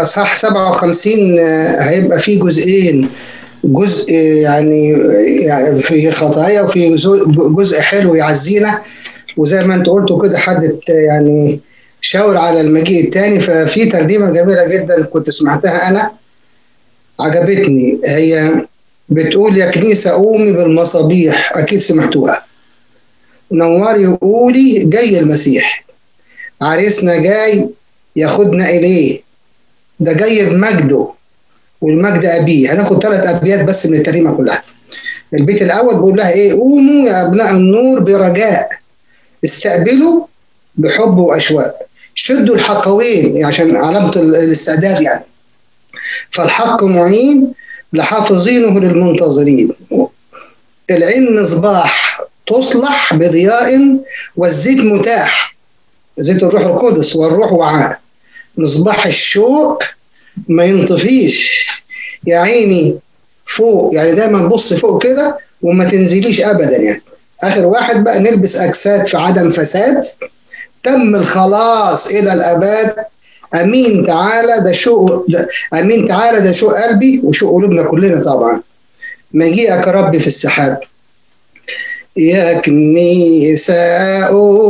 اصحاح 57 هيبقى فيه جزئين. جزء يعني في خطايا، وفي جزء حلو يعزينا، وزي ما انت قلتوا كده حد يعني شاور على المجيء التاني. ففي ترنيمه جميله جدا كنت سمعتها انا عجبتني، هي بتقول: يا كنيسه قومي بالمصابيح. اكيد سمعتوها. نوري وقولي جاي المسيح، عريسنا جاي ياخدنا اليه، ده جاي بمجده والمجد ابيه. هناخد 3 ابيات بس من الترنيمه كلها. البيت الاول بيقول لها ايه: قوموا يا ابناء النور برجاء، استقبلوا بحب واشواق، شدوا الحقوين، عشان علامه الاستعداد يعني. فالحق معين لحافظينه للمنتظرين. العين مصباح تصلح بضياء، والزيت متاح، زيت الروح القدس والروح وعاء. مصباح الشوق ما ينطفيش، يا عيني فوق، يعني دايما بص فوق كده وما تنزليش ابدا. يعني اخر واحد بقى: نلبس اجساد في عدم فساد، تم الخلاص الى الاباد. امين تعالى ده شوق، امين تعالى ده شوق قلبي وشوق قلوبنا كلنا طبعا. مجيئك يا ربي في السحاب. يا كنيسة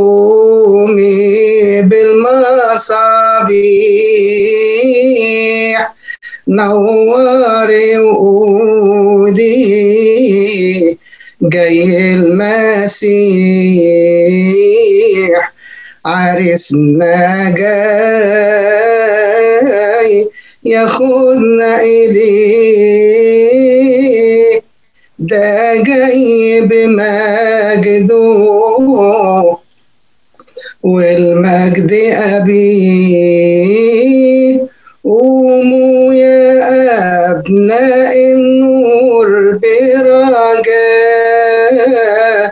قومي بالمصابيح، نوري وقولي جاي المسيح، عريسنا جاي ياخدنا إليه، ده جاي بمجده والمجد أبيه. قوموا يا أبناء النور برجاء،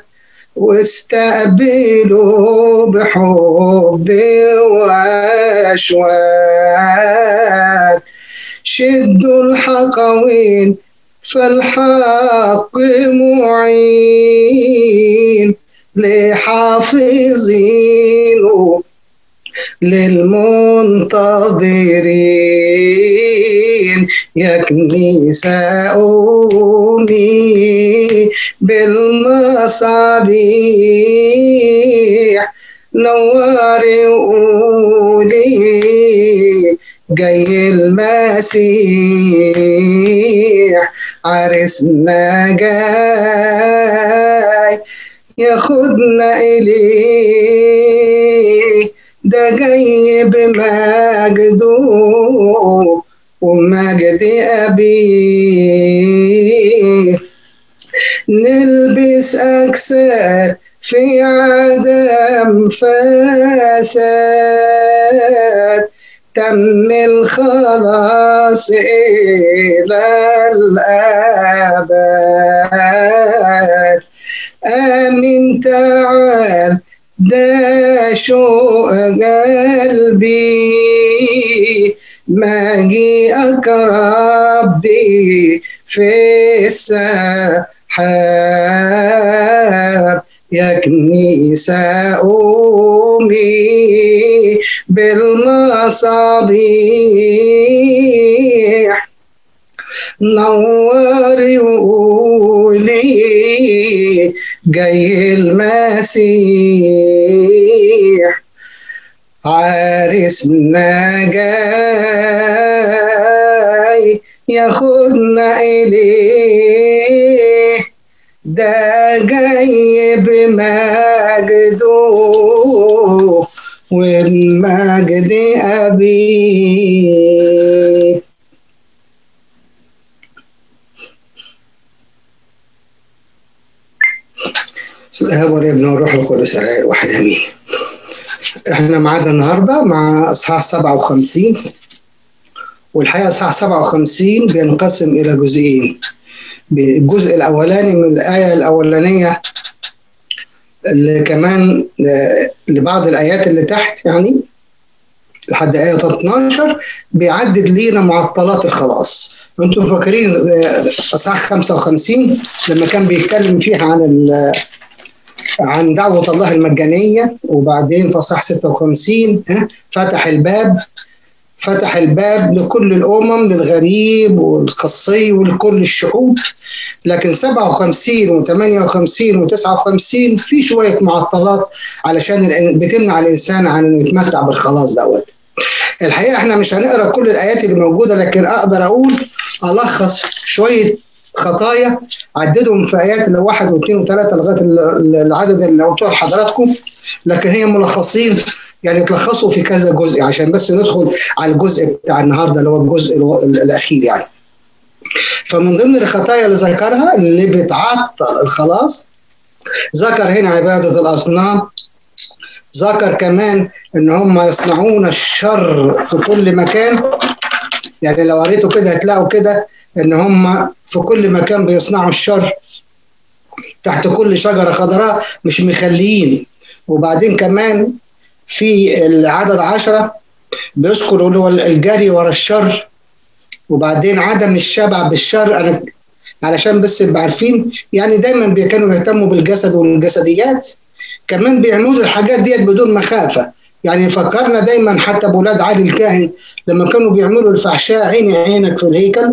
واستقبلوا بحب وأشواق، شدوا الحقوين فالحق معين لحافظينه للمنتظرين. يا كنيسة قومي بالمصابيح، نوري وقولي جاي المسيح، عريسنا جاي ياخدنا إليه، ده جاي بمجده ومجد أبيه. نلبس أجساد في عدم فساد، تم الخلاص إلى الأبد. آمين تعال ده شوق قلبي، مجيئك ربي في السحاب. يا كنيسة قومي بالمصابيح، نوري وقولي جاي المسيح، عريسنا جاي ياخدنا إليه، ده جاي بمجده والمجد أبيه. الآب والابن والروح القدس الإله الواحد آمين. احنا معانا النهارده مع اصحاح 57، والحقيقه اصحاح 57 بينقسم الى جزئين. الجزء الاولاني من الايه الاولانيه اللي كمان لبعض الايات اللي تحت يعني لحد ايه 12 بيعدد لينا معطلات الخلاص. انتم فاكرين اصحاح 55 لما كان بيتكلم فيها عن دعوة الله المجانية، وبعدين في اصحاح 56 فتح الباب فتح الباب لكل الأمم، للغريب والخصي ولكل الشعوب. لكن 57 و58 و59 في شوية معطلات علشان بتمنع الإنسان عن أنه يتمتع بالخلاص دوت. الحقيقة احنا مش هنقرأ كل الآيات اللي موجودة، لكن أقدر أقول ألخص شوية خطايا عددهم في آيات 1 و2 و3 لغاية العدد اللي قلته لحضراتكم، لكن هي ملخصين يعني تلخصوا في كذا جزء عشان بس ندخل على الجزء بتاع النهارده اللي هو الجزء الأخير يعني. فمن ضمن الخطايا اللي ذكرها اللي بتعطل الخلاص، ذكر هنا عبادة الأصنام، ذكر كمان ان هم يصنعون الشر في كل مكان. يعني لو قريتوا كده هتلاقوا كده ان هم في كل مكان بيصنعوا الشر، تحت كل شجرة خضراء مش مخليين. وبعدين كمان في العدد 10 بيذكروا اللي هو الجري ورا الشر، وبعدين عدم الشبع بالشر. انا علشان بس يبقى عارفين يعني دايما كانوا يهتموا بالجسد والجسديات، كمان بيعملوا الحاجات ديت بدون مخافة. يعني فكرنا دايما حتى بولاد علي الكاهن لما كانوا بيعملوا الفحشاء عيني عينك في الهيكل.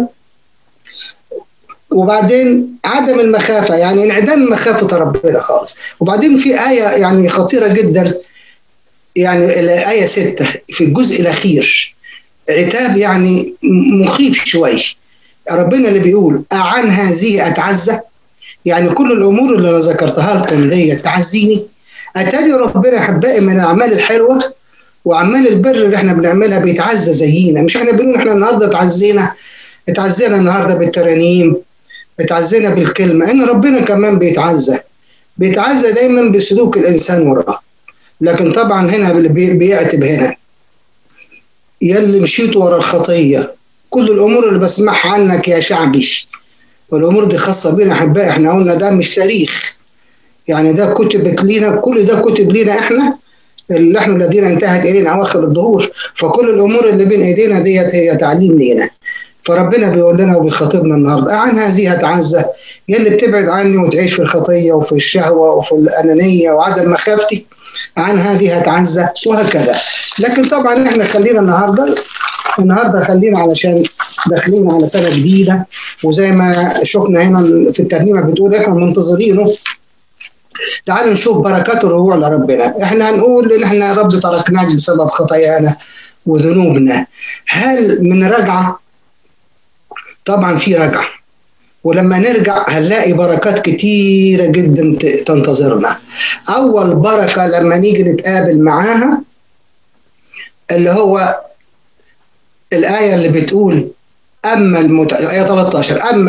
وبعدين عدم المخافة، يعني انعدام مخافة ربنا خالص. وبعدين في آية يعني خطيرة جدا، يعني الآية 6 في الجزء الأخير، عتاب يعني مخيف شوي. ربنا اللي بيقول أعن هذه أتعزى، يعني كل الأمور اللي أنا ذكرتها لكم دي تعزيني. أتاري ربنا أحبائي من الأعمال الحلوة وأعمال البر اللي احنا بنعملها بيتعزى زينا. مش احنا بنقول احنا النهارده اتعزينا النهارده بالترانيم، اتعزينا بالكلمة، إن ربنا كمان بيتعزى دايما بسلوك الإنسان وراه. لكن طبعا هنا بيعتب هنا، يلي مشيت ورا الخطية، كل الأمور اللي بسمعها عنك يا شعبي، والأمور دي خاصة بينا أحبائي. احنا قلنا ده مش تاريخ، يعني ده كتبت لينا، كل ده كتب لينا احنا اللي احنا الذين انتهت إلينا أواخر الظهور. فكل الأمور اللي بين إيدينا ديت هي تعليم لينا. فربنا بيقول لنا وبيخاطبنا النهارده عن هذه أتعزى، يلي بتبعد عني وتعيش في الخطية وفي الشهوة وفي الأنانية وعدم مخافتي، عن هذه أتعزى، وهكذا. لكن طبعا احنا خلينا النهارده خلينا علشان داخلين على سنة جديدة، وزي ما شفنا هنا في الترنيمة بتقول احنا منتظرينه. تعالوا نشوف بركات الرجوع لربنا. احنا هنقول ان احنا يا رب تركناك بسبب خطايانا وذنوبنا. هل من رجعة؟ طبعا في رجعة، ولما نرجع هنلاقي بركات كتيرة جدا تنتظرنا. أول بركة لما نيجي نتقابل معاها اللي هو الآية اللي بتقول آية 13 أما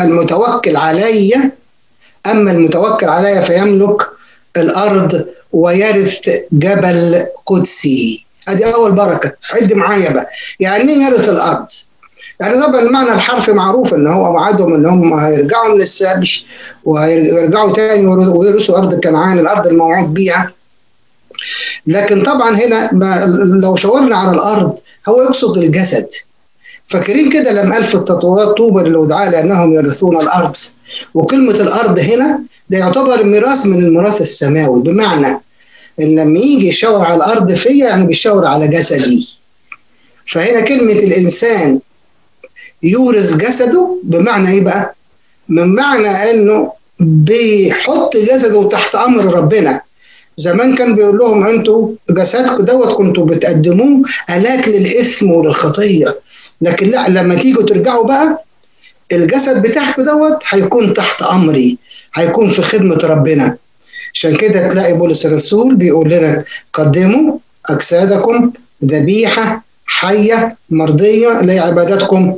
المتوكل علي فيملك الأرض ويرث جبل قدسه. هذه أول بركة. عد معايا بقى يعني إيه يرث الأرض؟ يعني طبعا المعنى الحرفي معروف ان هو وعدهم ان هم هيرجعوا من السبي وهيرجعوا تاني ويرثوا ارض كنعان، الارض الموعود بيها. لكن طبعا هنا لو شاورنا على الارض هو يقصد الجسد. فاكرين كده لما قال في التطويرات طوبى للودعاء لانهم يرثون الارض، وكلمه الارض هنا ده يعتبر ميراث من الميراث السماوي، بمعنى ان لما يجي يشاور على الارض فيا يعني بيشاور على جسدي. فهنا كلمه الانسان يورث جسده بمعنى ايه بقى؟ من معنى انه بيحط جسده تحت امر ربنا. زمان كان بيقول لهم انتوا جسدكم دوت كنتوا بتقدموه آلات للاثم وللخطيه، لكن لا، لما تيجوا ترجعوا بقى الجسد بتاعكم دوت هيكون تحت امري، هيكون في خدمه ربنا. عشان كده تلاقي بولس الرسول بيقول لنا قدموا اجسادكم ذبيحه حيه مرضيه لعبادتكم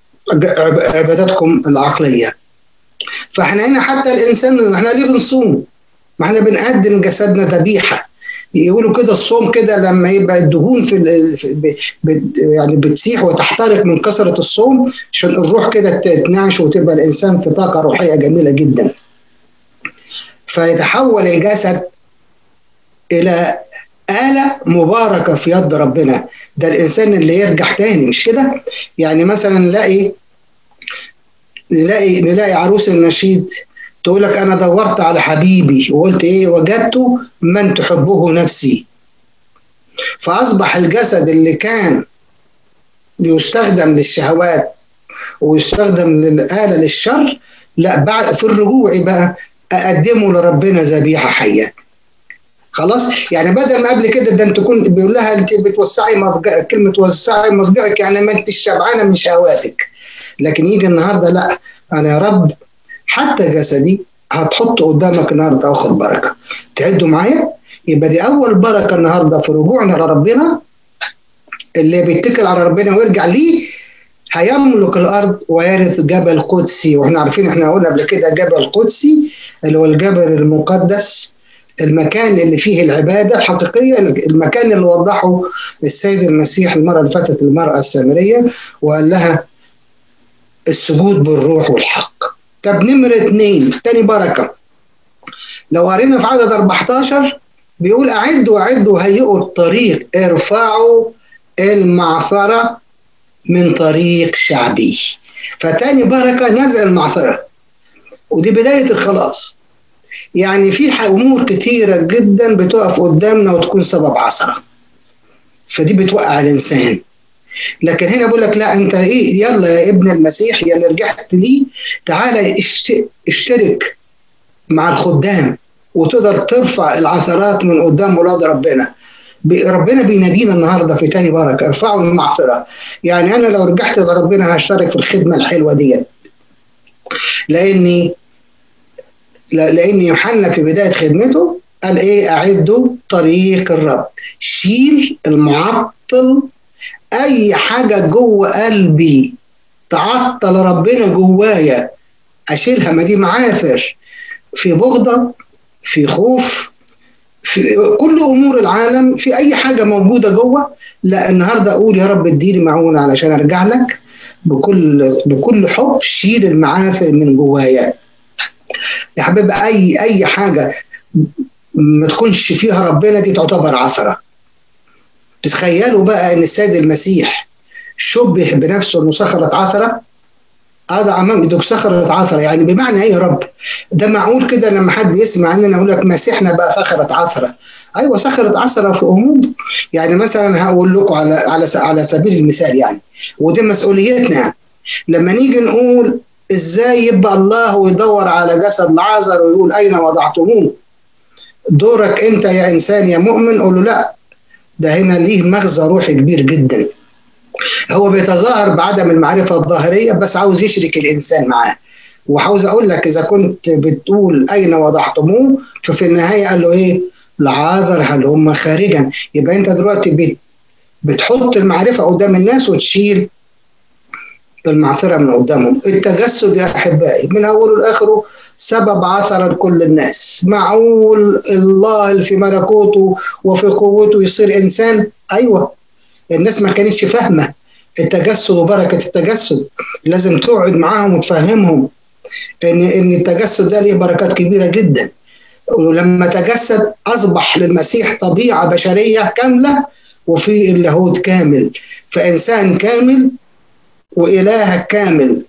العقلية. فاحنا هنا حتى الإنسان احنا ليه بنصوم؟ ما احنا بنقدم جسدنا ذبيحة. يقولوا كده الصوم كده لما يبقى الدهون يعني بتسيح وتحترق من كثرة الصوم عشان الروح كده تتنعش وتبقى الإنسان في طاقة روحية جميلة جدا. فيتحول الجسد إلى آلة مباركة في يد ربنا. ده الإنسان اللي يرجع تاني، مش كده؟ يعني مثلا نلاقي عروس النشيد تقول لك أنا دورت على حبيبي وقلت إيه؟ وجدت من تحبه نفسي. فأصبح الجسد اللي كان بيستخدم للشهوات ويستخدم للآلة للشر، لا بعد في الرجوع بقى أقدمه لربنا ذبيحة حية. خلاص، يعني بدل ما قبل كده ده انت كنت بيقول لها انت بتوسعي مضجعك، كلمه توسعي مضجعك يعني ما انت شبعانه من شهواتك، لكن يجي النهارده لا، انا يا رب حتى جسدي هتحط قدامك النهارده اخر بركه. تعدوا معايا؟ يبقى دي اول بركه النهارده في رجوعنا لربنا. اللي بيتكل على ربنا ويرجع ليه هيملك الارض ويرث جبل قدسي. واحنا عارفين، احنا قلنا قبل كده جبل قدسي اللي هو الجبل المقدس، المكان اللي فيه العبادة الحقيقية، المكان اللي وضحه السيد المسيح المرة اللي فاتت المرأة السامرية وقال لها السجود بالروح والحق. طب نمرة 2 تاني بركة، لو قرينا في عدد 14 بيقول أعدوا هيئوا الطريق، ارفعوا المعثرة من طريق شعبي. فتاني بركة نزع المعثرة، ودي بداية الخلاص. يعني في امور كتيره جدا بتقف قدامنا وتكون سبب عثره، فدي بتوقع الانسان. لكن هنا بقول لك لا، انت ايه، يلا يا ابن المسيح يا اللي رجعت ليه، تعالى اشترك مع الخدام وتقدر ترفع العثرات من قدام ولاد ربنا. ربنا بينادينا النهارده في تاني بركه، ارفعوا المعثره. يعني انا لو رجعت لربنا هشترك في الخدمه الحلوه ديت، لأن يوحنا في بداية خدمته قال إيه؟ أعدوا طريق الرب. شيل المعطل، أي حاجة جوه قلبي تعطل ربنا جوايا أشيلها. ما دي معاثر، في بغضة، في خوف، في كل أمور العالم، في أي حاجة موجودة جوه. لا، النهاردة أقول يا رب اديني معونة علشان أرجع لك بكل حب. شيل المعاثر من جوايا يا حبيبي. اي حاجه ما تكونش فيها ربنا دي تعتبر عثره. تتخيلوا بقى ان السيد المسيح شبه بنفسه انه صخره عثره. هذا امام دك صخره عثره، يعني بمعنى ايه يا رب؟ ده معقول كده لما حد بيسمع عننا يقول لك مسيحنا بقى صخره عثره؟ ايوه، صخره عثره في امور. يعني مثلا هقول لكم على سبيل المثال، يعني ودي مسؤوليتنا. يعني لما نيجي نقول ازاي يبقى الله ويدور على جسد لعازر ويقول اين وضعتموه، دورك انت يا انسان يا مؤمن قول له لا، ده هنا ليه مغزى روحي كبير جدا. هو بيتظاهر بعدم المعرفه الظاهريه بس عاوز يشرك الانسان معاه. وعاوز اقول لك اذا كنت بتقول اين وضعتموه، ففي النهايه قال له ايه؟ لعازر هل هم خارجا. يبقى انت دلوقتي بتحط المعرفه قدام الناس وتشيل المعثرة من قدامهم. التجسد يا أحبائي من أوله لآخره سبب عثرة لكل الناس. معقول الله اللي في ملكوته وفي قوته يصير إنسان؟ أيوة، الناس ما كانتش فاهمة التجسد وبركة التجسد. لازم تقعد معاهم وتفهمهم إن التجسد ده ليه بركات كبيرة جدا. ولما تجسد أصبح للمسيح طبيعة بشرية كاملة وفي اللاهوت كامل، فإنسان كامل وإله كامل.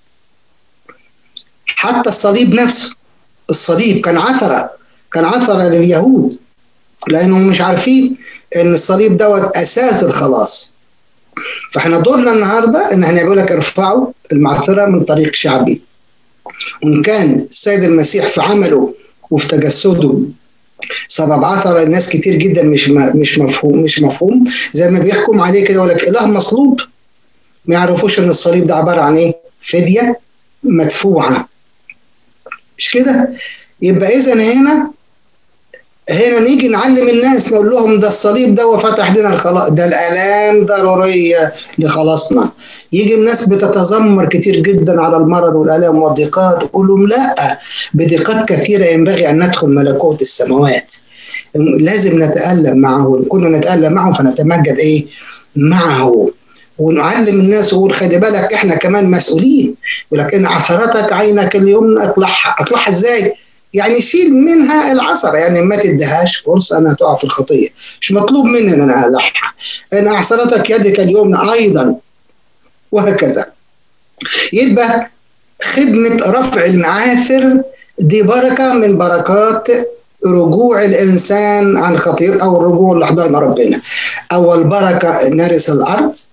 حتى الصليب نفسه، الصليب كان عثرة لليهود لأنهم مش عارفين إن الصليب دوت أساس الخلاص. فإحنا دورنا النهاردة إن احنا بيقول لك ارفعوا المعثرة من طريق شعبي. وإن كان السيد المسيح في عمله وفي تجسده سبب عثرة الناس كتير جدا مش مفهوم زي ما بيحكم عليه كده، يقول لك إله مصلوب، ما يعرفوش ان الصليب ده عباره عن ايه؟ فديه مدفوعه. مش كده؟ يبقى اذا هنا نيجي نعلم الناس، نقول لهم ده الصليب ده وفتح لنا الخلاص، ده الالام ضروريه لخلاصنا. يجي الناس بتتذمر كتير جدا على المرض والالام والضيقات، تقول لهم لا، بضيقات كثيره ينبغي ان ندخل ملكوت السماوات. لازم نتالم معه، كنا نتالم معه فنتمجد ايه؟ معه. ونعلم الناس ونقول خلي بالك احنا كمان مسؤولين. يقول لك ان عثرتك عينك اليمنى اطلعها ازاي؟ يعني شيل منها العثره، يعني ما تديهاش فرصه انها تقع في الخطيه. مش مطلوب مني ان انا اطلعها. ان عثرتك يدك اليمنى ايضا، وهكذا. يبقى خدمه رفع المعاثر دي بركه من بركات رجوع الانسان عن خطيئته او الرجوع لاحضان ربنا. اول بركه نرث الارض،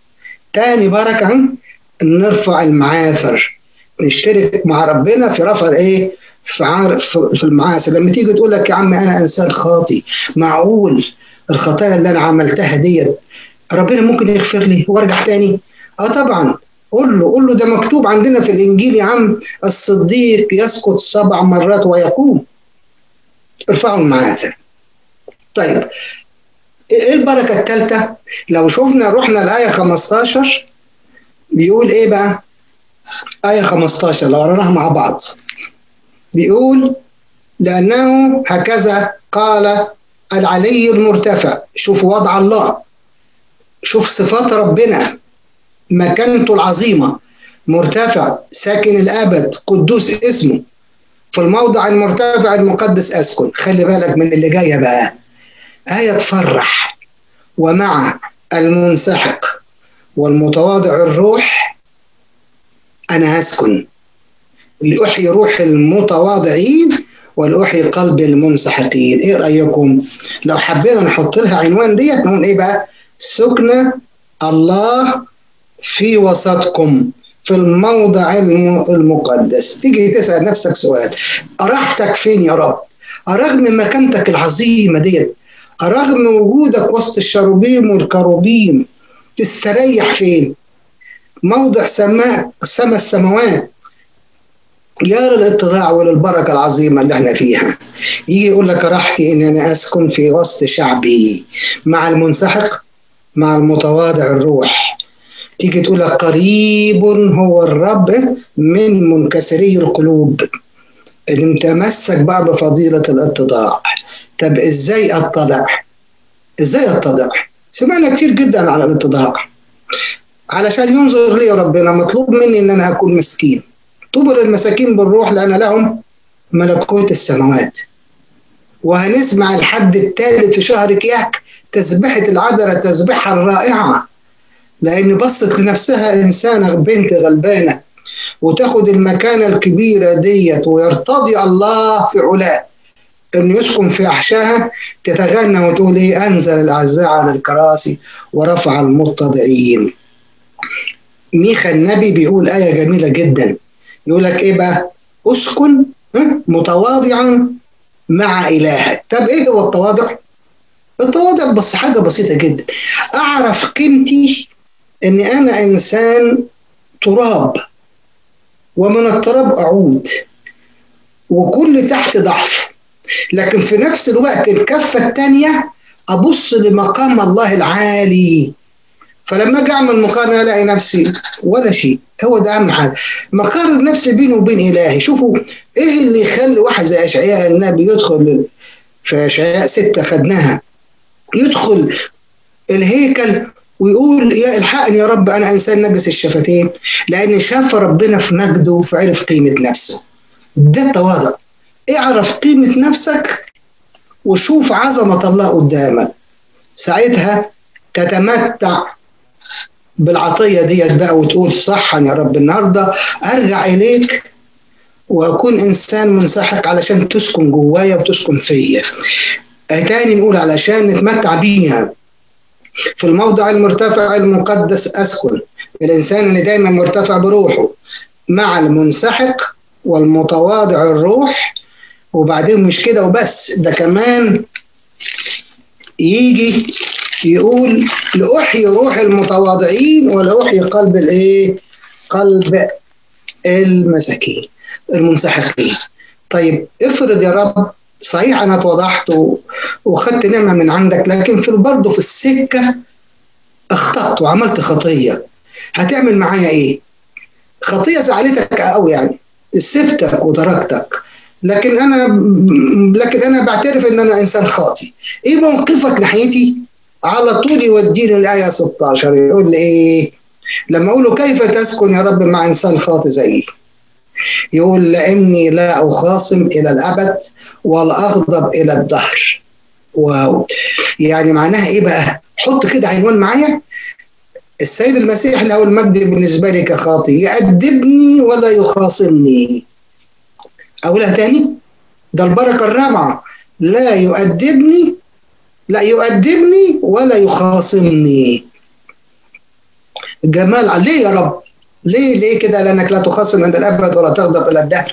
تاني بركة نرفع المعاثر، نشترك مع ربنا في رفع الايه؟ في المعاصي. لما تيجي تقول لك يا عم انا انسان خاطي، معقول الخطايا اللي انا عملتها ديت ربنا ممكن يغفر لي وارجع تاني؟ اه طبعا. قول له ده مكتوب عندنا في الانجيل يا عم، الصديق يسقط 7 مرات ويقوم. ارفعوا المعاثر. طيب ايه البركه الثالثه؟ لو شفنا رحنا الايه 15 بيقول ايه بقى؟ ايه 15 لو قرأناها مع بعض بيقول لأنه هكذا قال العلي المرتفع. شوف وضع الله، شوف صفات ربنا، مكانته العظيمة، مرتفع، ساكن الأبد، قدوس اسمه، في الموضع المرتفع المقدس أسكن. خلي بالك من اللي جاية بقى، آية تفرح. ومع المنسحق والمتواضع الروح أنا هسكن، لأحيي روح المتواضعين ولأحيي قلب المنسحقين. ايه رأيكم لو حبينا نحط لها عنوان ديت؟ نقول ايه بقى؟ سكن الله في وسطكم في الموضع المقدس. تيجي تسأل نفسك سؤال، راحتك فين يا رب؟ رغم مكانتك العظيمة ديت، رغم وجودك وسط الشروبيم والكروبيم، تستريح فين؟ موضع سماء السماوات. يا للاتضاع وللبركة العظيمة اللي احنا فيها. يجي يقول لك راحتي ان انا اسكن في وسط شعبي مع المنسحق مع المتواضع الروح. تيجي تقول لك قريب هو الرب من منكسري القلوب، اللي متمسك بقى بفضيلة الاتضاع. طب ازاي اتضع؟ ازاي اتضع؟ سمعنا كتير جدا على الاتضاع. علشان ينظر لي ربنا مطلوب مني ان انا اكون مسكين. طوبى للمساكين بالروح لأن لهم ملكوت السماوات. وهنسمع الحد الثالث في شهر كياك تسبحة العذراء، التسبحة الرائعة، لأن بصت لنفسها إنسانة بنت غلبانة وتاخد المكانة الكبيرة ديت، ويرتضي الله في علاه أن يسكن في أحشائها. تتغنى وتقول إيه؟ أنزل الأعزاء على الكراسي ورفع المتضعين. ميخا النبي بيقول آية جميلة جدا، يقول لك ايه بقى؟ اسكن متواضعا مع الهك. طب ايه هو التواضع؟ التواضع بس حاجه بسيطه جدا، اعرف قيمتي ان انا انسان تراب ومن التراب اعود، وكل تحت ضعف، لكن في نفس الوقت الكفه الثانيه ابص لمقام الله العالي. فلما اجي اعمل مقارنه الاقي نفسي ولا شيء. هو ده اهم حاجه، مقارن نفسي بيني وبين الهي. شوفوا ايه اللي يخلي واحد زي اشعياء النبي يدخل في اشعياء 6 خدناها، يدخل الهيكل ويقول يا الحقني يا رب انا انسان نجس الشفتين، لان شاف ربنا في مجده فعرف قيمه نفسه. ده التواضع. اعرف قيمه نفسك وشوف عظمه الله قدامك، ساعتها تتمتع بالعطية ديت بقى وتقول صح يا رب النهاردة أرجع إليك وأكون إنسان منسحق علشان تسكن جوايا وتسكن فيا. تاني نقول علشان نتمتع بيها. في الموضع المرتفع المقدس أسكن، الإنسان اللي دايما مرتفع بروحه مع المنسحق والمتواضع الروح. وبعدين مش كده وبس، ده كمان يجي يقول لأحيي روح المتواضعين ولأحيي قلب الايه؟ قلب المساكين المنسحقين. طيب افرض يا رب صحيح انا اتوضحت وخدت نعمه من عندك، لكن برضه في السكه اخطأت وعملت خطيه، هتعمل معايا ايه؟ خطيه زعلتك قوي يعني، سبتك وتركتك، لكن انا بعترف ان انا انسان خاطي. ايه موقفك ناحيتي؟ على طول يوديني الآية 16 يقول لي إيه؟ لما أقول له كيف تسكن يا رب مع إنسان خاطئ زيي؟ يقول لأني لا أخاصم إلى الأبد ولا أغضب إلى الدهر. واو، يعني معناها إيه بقى؟ حط كده عنوان معايا. السيد المسيح له المجد بالنسبة لي كخاطئ يأدبني ولا يخاصمني. أقولها تاني، ده البركة الرابعة، لا يؤدبني ولا يخاصمني. جمال. ليه يا رب؟ ليه كده؟ لأنك لا تخاصم عند الأبد ولا تغضب إلى الدهر.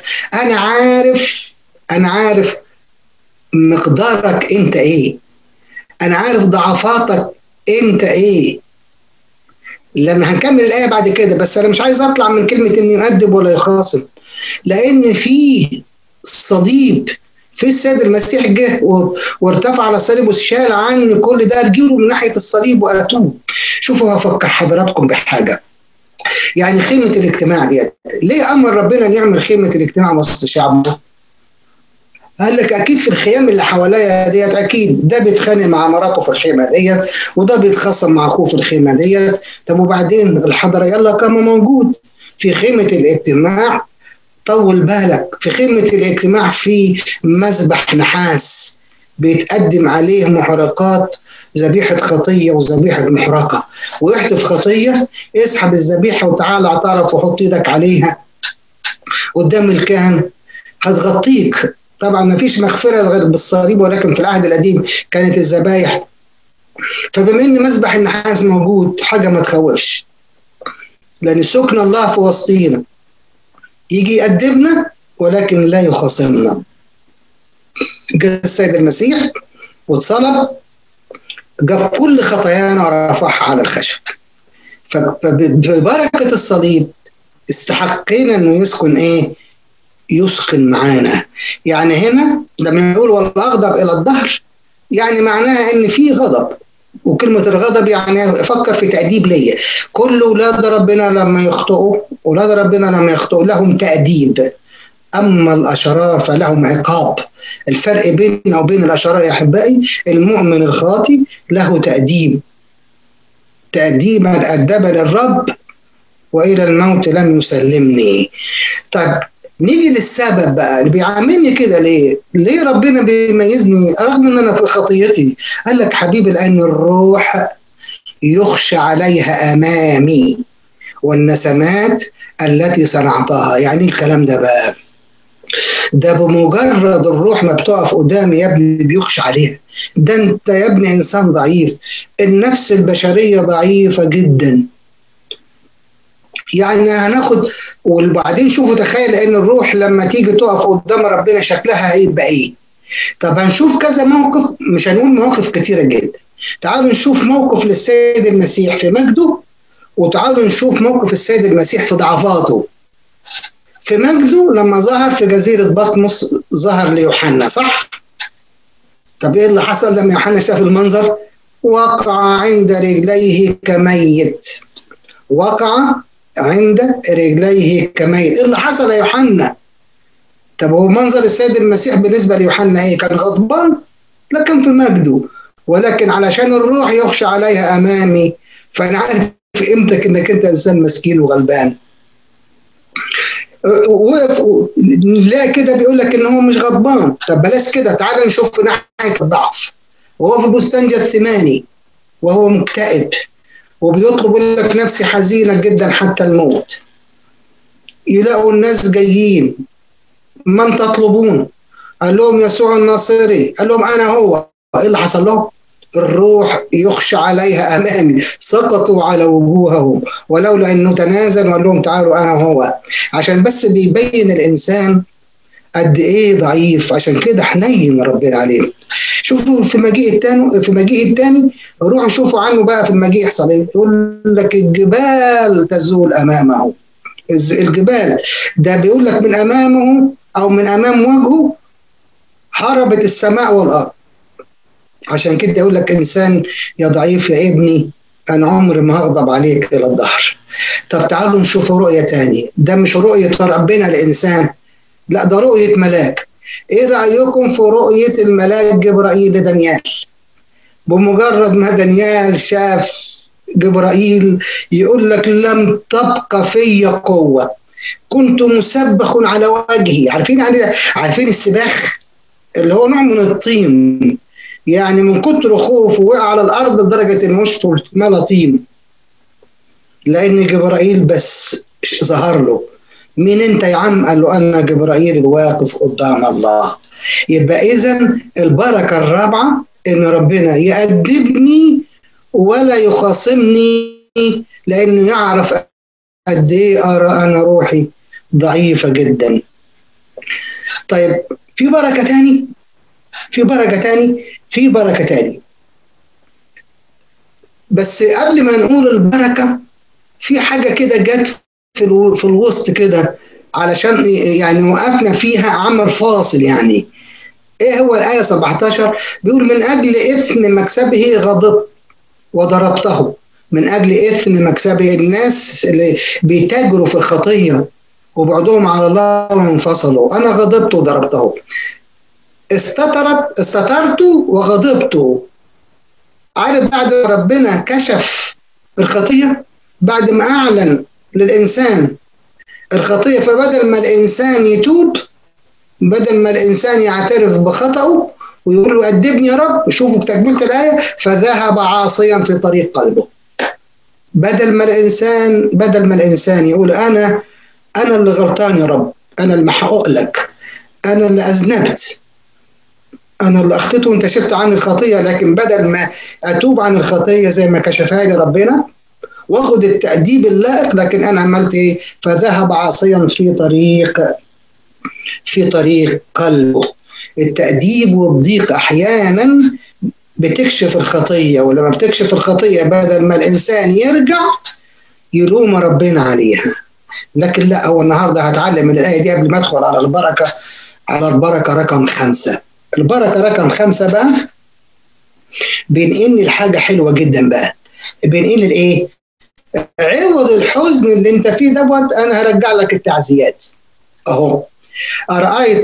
أنا عارف مقدارك أنت إيه، أنا عارف ضعفاتك أنت إيه. لما هنكمل الآية بعد كده، بس أنا مش عايز أطلع من كلمة إنه يؤدب ولا يخاصم، لأن في صليب، في السيد المسيح جه وارتفع على الصليب وشال عني كل ده، ارجعوا من ناحية الصليب وأتوب. شوفوا، هفكر حضراتكم بحاجة. يعني خيمة الاجتماع دي، ليه أمر ربنا أن يعمل خيمة الاجتماع وسط شعبه؟ قال لك أكيد في الخيام اللي حواليا ديت، أكيد ده بيتخانق مع مراته في الخيمة ديت، وده بيتخاصم مع أخوه في الخيمة ديت. طب وبعدين الحضرة يلا كان موجود في خيمة الاجتماع. طول بالك، في خيمة الاجتماع في مذبح نحاس بيتقدم عليه محرقات، ذبيحة خطية وذبيحة محرقة. واحتف خطية، اسحب الذبيحة وتعال اعترف وحط ايدك عليها قدام الكاهن، هتغطيك. طبعا ما فيش مغفرة غير بالصليب، ولكن في العهد القديم كانت الذبايح. فبما ان مذبح النحاس موجود، حاجة ما تخوفش، لأن سكن الله في وسطينا، يجي يقدمنا ولكن لا يخاصمنا. جاء السيد المسيح واتصلب، جاب كل خطايانا ورفعها على الخشب. فببركة الصليب استحقينا انه يسكن ايه؟ يسكن معانا. يعني هنا لما يقول ولا اغضب الى الدهر، يعني معناها ان في غضب، وكلمة الغضب يعني فكر في تأديب ليا. كل أولاد ربنا لما يخطئوا، أولاد ربنا لما يخطئوا لهم تأديب، أما الأشرار فلهم عقاب. الفرق بيننا وبين الأشرار يا أحبائي، المؤمن الخاطي له تأديب، تأديبا أدبني الرب وإلى الموت لم يسلمني. طيب نيجي للسبب بقى اللي بيعاملني كده. ليه ربنا بيميزني رغم ان انا في خطيتي؟ قال لك حبيبي، لان الروح يخشى عليها امامي والنسمات التي صنعتها. يعني الكلام ده بقى، ده بمجرد الروح ما بتقف قدامي يا ابني بيخشى عليها. ده انت يا ابني انسان ضعيف، النفس البشرية ضعيفة جدا. يعني هناخد وبعدين شوفوا، تخيل ان الروح لما تيجي تقف قدام ربنا شكلها هيبقى ايه. طب هنشوف كذا موقف، مش هنقول مواقف كتيرة جدا. تعالوا نشوف موقف للسيد المسيح في مجده، وتعالوا نشوف موقف السيد المسيح في ضعفاته. في مجده لما ظهر في جزيرة بطمس، ظهر ليوحنا، صح؟ طب ايه اللي حصل لما يوحنا شاف المنظر؟ وقع عند رجليه كميت، وقع عند رجليه كميت. ايه اللي حصل يا يوحنا؟ طب هو منظر السيد المسيح بالنسبه ليوحنا ايه؟ كان غضبان؟ لكن في مجده، ولكن علشان الروح يخشى عليها امامي، فانا عارف قيمتك انك انت انسان مسكين وغلبان. وقف لا كده بيقول لك ان هو مش غضبان. طب بلاش كده، تعال نشوف في ناحيه الضعف. وهو في بستان جثماني وهو مكتئب وبيطلب، يقول لك نفسي حزينة جدا حتى الموت. يلاقوا الناس جايين، من تطلبون؟ قال لهم يسوع الناصري. قال لهم أنا هو. إيه اللي حصل لهم؟ الروح يخشى عليها أمامي، سقطوا على وجوههم ولولا أنه تنازل وقال لهم تعالوا أنا هو. عشان بس بيبين الإنسان قد إيه ضعيف، عشان كده حنين ربنا عليه. شوفوا في مجيء الثاني روحوا شوفوا عنه بقى. في المجيء يحصل ايه؟ يقول لك الجبال تزول امامه. الجبال ده بيقول لك من امامه او من امام وجهه هربت السماء والارض. عشان كده يقول لك انسان يا ضعيف يا ابني، انا عمري ما هغضب عليك الى الدهر. طب تعالوا نشوف رؤيه ثانيه. ده مش رؤيه ربنا لانسان، لا ده رؤيه ملاك. ايه رأيكم في رؤية الملاك جبرائيل لدانيال؟ بمجرد ما دانيال شاف جبرائيل يقول لك لم تبقى في قوة، كنت مسبخ على وجهي. عارفين السباخ اللي هو نوع من الطين، يعني من كتر خوفه وقع على الأرض لدرجة إن وشه اتملى طين، لأن جبرائيل بس ظهر له. مين انت يا عم؟ قال له انا جبرائيل الواقف قدام الله. يبقى اذا البركه الرابعه ان ربنا يأدبني ولا يخاصمني لأنه يعرف قد إيه أرى أنا روحي ضعيفة جدا. طيب في بركة تاني، في بركة تاني. بس قبل ما نقول البركة، في حاجة كده جت في الوسط كده علشان يعني وقفنا فيها عمل فاصل. يعني ايه هو؟ الآية 17 بيقول: من أجل إثم مكسبه غضبت وضربته. من أجل إثم مكسبه، الناس اللي بيتاجروا في الخطية وبعدهم على الله وانفصلوا، أنا غضبت وضربته. استترت وغضبت. عارف بعد ربنا كشف الخطية، بعد ما أعلن للإنسان الخطية، فبدل ما الإنسان يتوب، بدل ما الإنسان يعترف بخطأه ويقول له أدبني يا رب، شوفوا تكملة الآية: فذهب عاصيا في طريق قلبه. بدل ما الإنسان يقول أنا اللي غلطان يا رب، أنا اللي محقق لك، أنا اللي أذنبت، أنا اللي أخطيت وأنت شلت عني الخطية، لكن بدل ما أتوب عن الخطية زي ما كشفها لي ربنا واخد التأديب اللائق، لكن أنا عملت إيه؟ فذهب عاصيا في طريق قلبه. التأديب والضيق أحيانا بتكشف الخطية، ولما بتكشف الخطية بدل ما الإنسان يرجع يلوم ربنا عليها. لكن لا، هو النهاردة هتعلم من الآية دي قبل ما أدخل على البركة رقم 5. البركة رقم 5 بقى بينقلني الحاجة حلوة جدا بقى. بينقلني الإيه؟ عوض الحزن اللي انت فيه دوت، انا هرجع لك التعزيات اهو. رأيت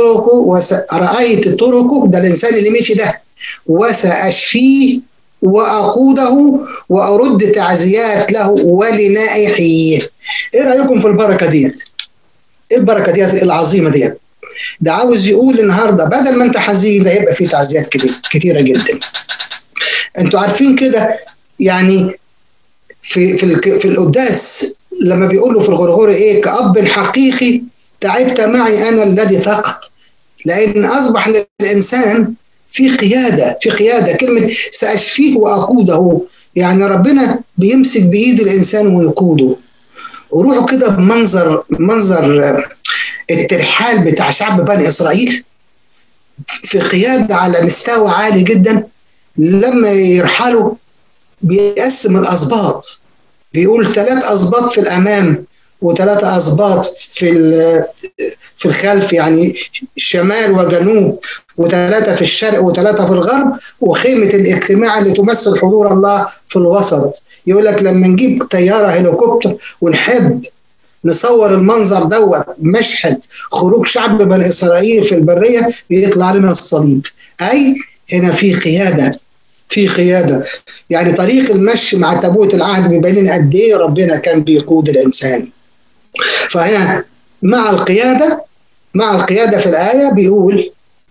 طرقه، ده الانسان اللي مشي ده، وسأشفيه وأقوده وأرد تعزيات له ولنائحيه. ايه رأيكم في البركة ديت؟ ايه البركة ديت العظيمة ديت؟ ده عاوز يقول النهارده بدل ما انت حزين، ده يبقى فيه تعزيات كتيرة جدا. انتوا عارفين كده يعني في القداس لما بيقولوا في الغرغوري ايه: كأب حقيقي تعبت معي انا الذي فقط. لان اصبح للانسان في قياده. كلمه ساشفيه واقوده، يعني ربنا بيمسك بايد الانسان ويقوده. وروحوا كده بمنظر الترحال بتاع شعب بني اسرائيل في قياده على مستوى عالي جدا. لما يرحلوا بيقسم الأسباط، بيقول 3 أسباط في الأمام و3 أسباط في الخلف، يعني شمال وجنوب، و3 في الشرق و3 في الغرب، وخيمة الاجتماع اللي تمثل حضور الله في الوسط. يقول لك لما نجيب طيارة هليكوبتر ونحب نصور المنظر دوت، مشهد خروج شعب بني إسرائيل في البرية، بيطلع لنا الصليب. أي هنا في قيادة، يعني طريق المشي مع تابوت العهد بيبين قد ايه ربنا كان بيقود الانسان. فهنا مع القيادة في الآية بيقول: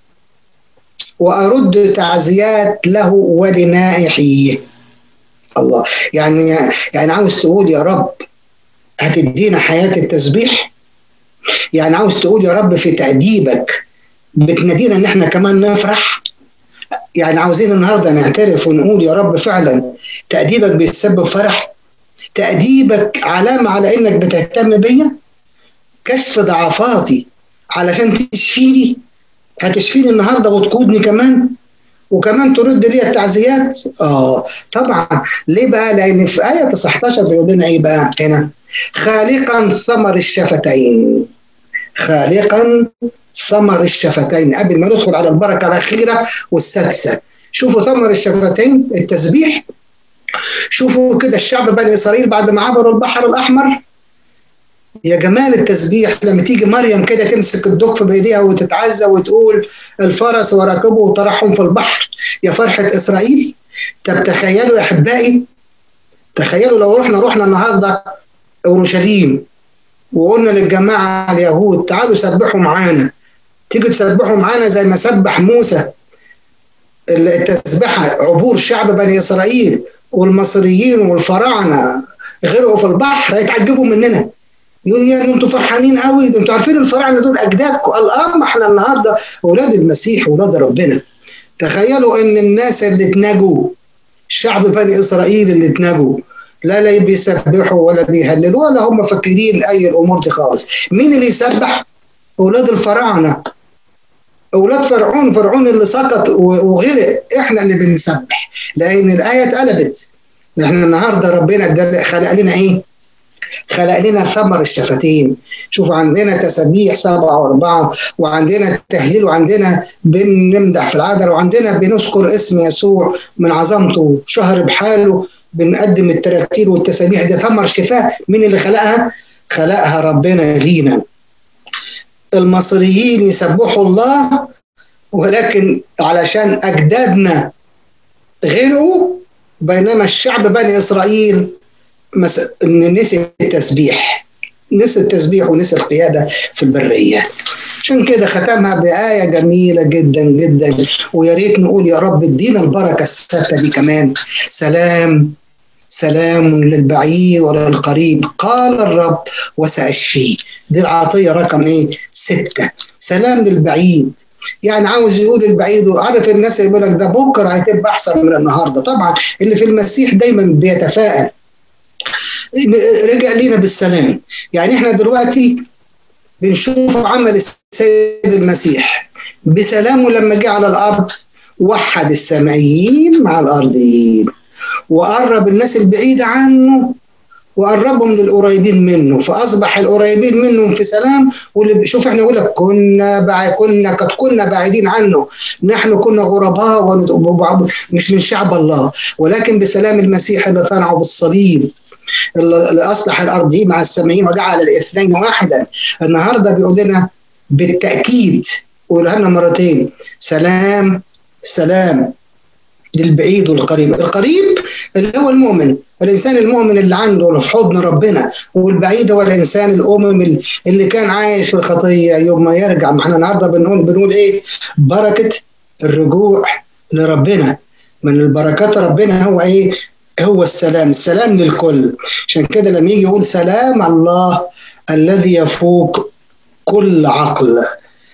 وأرد تعزيات له ولنائحيه. الله، يعني عاوز تقول يا رب هتدينا حياة التسبيح؟ يعني عاوز تقول يا رب في تأديبك بتنادينا ان احنا كمان نفرح؟ يعني عاوزين النهارده نعترف ونقول يا رب فعلا تأديبك بيسبب فرح، تأديبك علامة على انك بتهتم بيا، كشف ضعفاتي علشان تشفيني. هتشفيني النهارده وتقودني كمان، وكمان ترد لي التعزيات. طبعا. ليه بقى؟ لان في آية 19 بيقول لنا ايه بقى هنا: خالقا ثمر الشفتين. خالقا ثمر الشفتين. قبل ما ندخل على البركة الأخيرة والسادسة، شوفوا ثمر الشفتين التسبيح. شوفوا كده الشعب بني إسرائيل بعد ما عبروا البحر الأحمر، يا جمال التسبيح لما تيجي مريم كده تمسك الدف بإيديها وتتعزى وتقول: الفرس وركبه وطرحهم في البحر، يا فرحة إسرائيل. طب تخيلوا يا أحبائي، تخيلوا لو رحنا النهاردة أورشليم وقلنا للجماعة اليهود تعالوا سبحوا معانا، تيجي تسبحوا معانا زي ما سبح موسى التسبحة عبور شعب بني إسرائيل، والمصريين والفراعنة غرقوا في البحر، هيتعجبوا مننا. يقول يا انتوا فرحانين قوي، انتوا عارفين الفراعنة دول أجدادكم. قال ما احنا النهاردة أولاد المسيح وأولاد ربنا. تخيلوا ان الناس اللي اتنجوا، شعب بني إسرائيل اللي اتنجوا، لا بيسبحوا ولا بيهللوا ولا هم فاكرين أي الأمور دي خالص. مين اللي يسبح؟ أولاد الفراعنة، أولاد فرعون اللي سقط وغرق. إحنا اللي بنسبح، لأن الآية اتقلبت. إحنا النهاردة ربنا خلق لنا إيه؟ خلق لنا ثمر الشفتين. شوف، عندنا تسابيح 7 و4، وعندنا التهليل، وعندنا بنمدح في العذراء، وعندنا بنذكر اسم يسوع من عظمته، شهر بحاله بنقدم التراتيل والتسابيح. دي ثمر شفاء. مين اللي خلقها؟ خلقها ربنا لينا. المصريين يسبحوا الله، ولكن علشان أجدادنا غرقوا، بينما الشعب بني إسرائيل نسي التسبيح، نسي التسبيح ونسي القيادة في البرية. عشان كده ختمها بآية جميلة جدا جدا، ويا ريت نقول يا رب ادينا البركة الستة دي كمان. سلام للبعيد وللقريب قال الرب وسأشفيه. دي العطية رقم 6. سلام للبعيد، يعني عاوز يقول البعيد. وعارف الناس اللي يقول لك ده بكرة هتبقى أحسن من النهاردة. طبعا اللي في المسيح دايما بيتفائل. رجع لينا بالسلام. يعني احنا دلوقتي بنشوف عمل السيد المسيح بسلامه لما جه على الأرض، وحد السمائيين مع الأرضيين، وقرب الناس البعيدة عنه وقربهم للقريبين منه، فأصبح القريبين منهم في سلام. واللي شوف احنا نقول لك قد كنا بعيدين عنه، نحن كنا غرباء مش من شعب الله، ولكن بسلام المسيح اللي صنعه بالصليب، اللي أصلح الأرضيين مع السمائيين وجعل الاثنين واحدا. النهارده بيقول لنا بالتأكيد، قولها لنا مرتين: سلام للبعيد والقريب. القريب اللي هو المؤمن، الإنسان المؤمن اللي عنده في حضن ربنا، والبعيد هو الإنسان الأمم اللي كان عايش في الخطية. يوم ما يرجع معنا النهارده بنقول إيه؟ بركة الرجوع لربنا. من البركات ربنا هو إيه؟ هو السلام للكل. عشان كده لما يجي يقول سلام الله الذي يفوق كل عقل،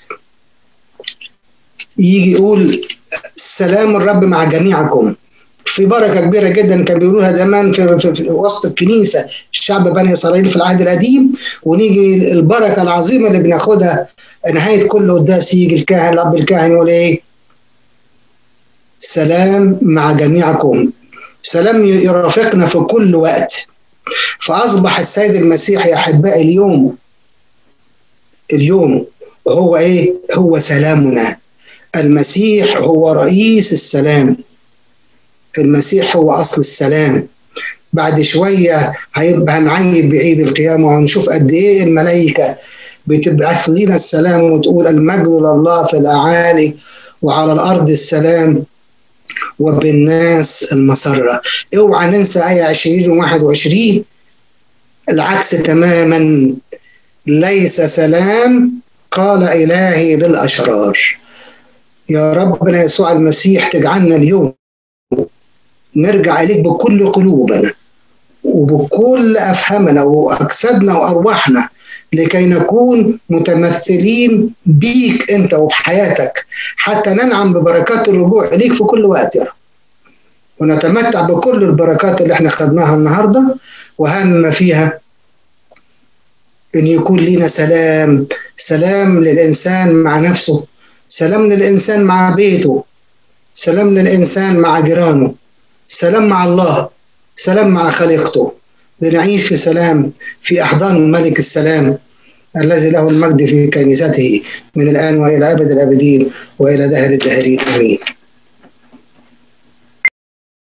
يجي يقول سلام الرب مع جميعكم. في بركة كبيرة جدا كان بيقولوها زمان في وسط الكنيسة الشعب بني إسرائيل في العهد القديم. ونيجي البركة العظيمة اللي بناخدها نهاية كل قداس، يجي الكاهن الأب الكاهن يقول إيه؟ سلام مع جميعكم، سلام يرافقنا في كل وقت. فأصبح السيد المسيح يا أحبائي اليوم هو إيه؟ هو سلامنا. المسيح هو رئيس السلام، المسيح هو أصل السلام. بعد شوية هيبقى هنعيد بعيد القيامة وهنشوف قد إيه الملائكة بتبعث لنا السلام وتقول المجد لله في الأعالي وعلى الأرض السلام وبالناس المسرة. اوعى ننسى آية 20 و21، العكس تماما: ليس سلام قال إلهي للأشرار. يا ربنا يسوع المسيح تجعلنا اليوم نرجع إليك بكل قلوبنا وبكل أفهمنا وأجسادنا وأرواحنا، لكي نكون متمثلين بيك أنت وبحياتك، حتى ننعم ببركات الرجوع إليك في كل وقت يا رب، ونتمتع بكل البركات اللي احنا خدناها النهاردة. وهم فيها أن يكون لنا سلام للإنسان مع نفسه، سلام للإنسان مع بيته، سلام للإنسان مع جيرانه، سلام مع الله، سلام مع خليقته. لنعيش في سلام في أحضان ملك السلام الذي له المجد في كنيسته من الآن وإلى أبد الآبدين وإلى دهر الداهرين. آمين.